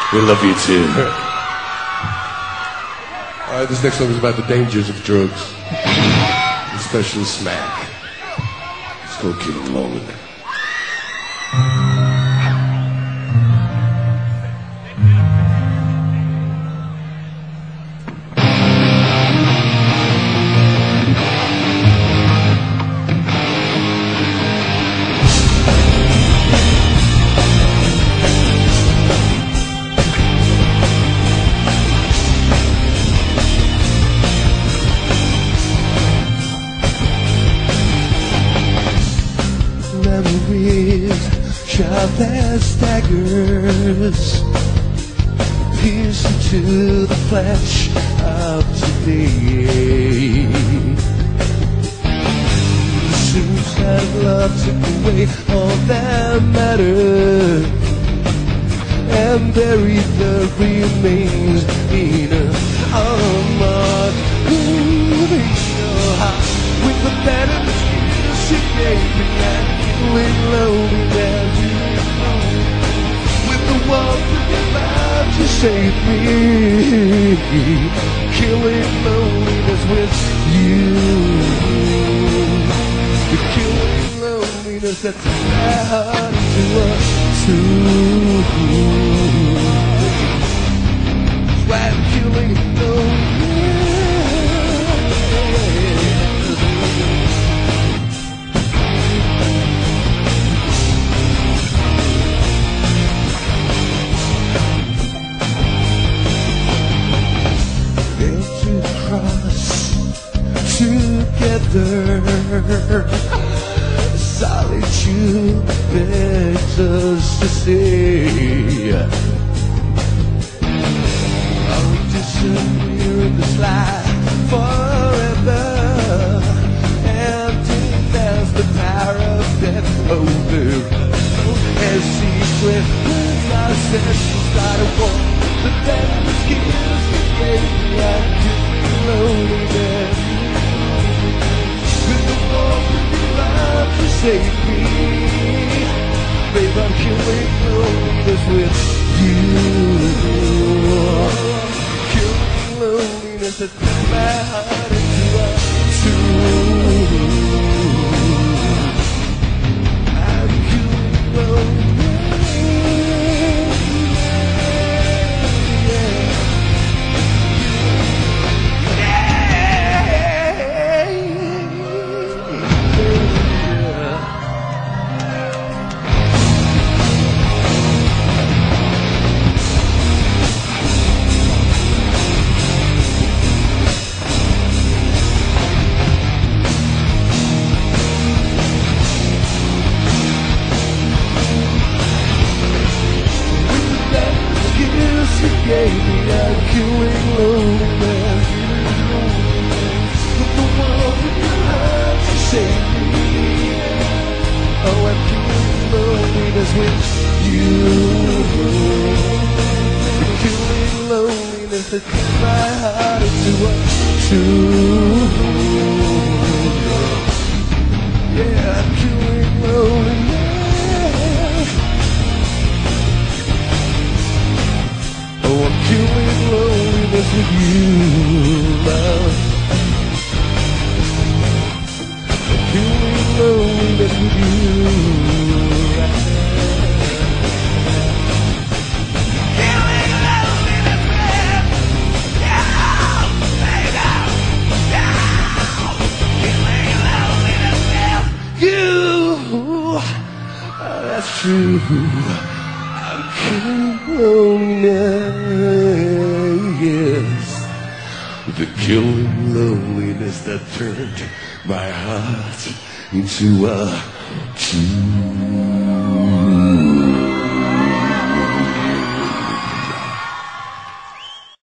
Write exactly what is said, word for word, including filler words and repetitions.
We love you too. All right, this next song is about the dangers of drugs, especially smack. It's called Killing Lonely. Sharp as daggers, pierce into the flesh of today. The suicide love took away all that mattered and buried the remains in a unmarked heart with the better she gave me and killing loneliness. With the walk of your mouth to save me, killing loneliness with you. The killing loneliness that's my heart into a two. That's why I'm killing loneliness. Together, solitude begs us to say, I'll disappear in this life forever, and there's the power of death over as secret our sessions start a war. The devil's kills the baby and loneliness. To save me, babe, I'm killing loneliness with you. Killing loneliness that turns my heart into a two. I'm killing loneliness, yeah. Gave me a killing loneliness. With the world in your heart to save me. Oh, I'm killing loneliness with you. The killing loneliness that turns my heart into a two. Yeah, I'm killing loneliness. Oh, I'm killing loneliness with you, love. I'm killing loneliness with you. Killing loneliness with you, baby. Killing loneliness with you. Oh, that's true. Loneliness, the killing loneliness that turned my heart into a two.